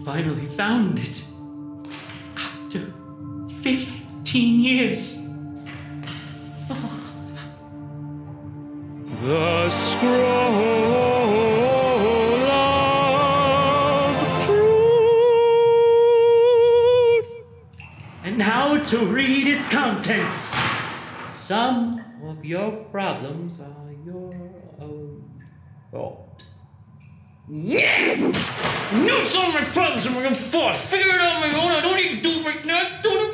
finally found it. After 15 years. The scroll of truth. And now to read its contents. Some of your problems are your own fault. Yeah! I knew some of my problems were my own fault. Figure it out on my own. I don't need to do it right now.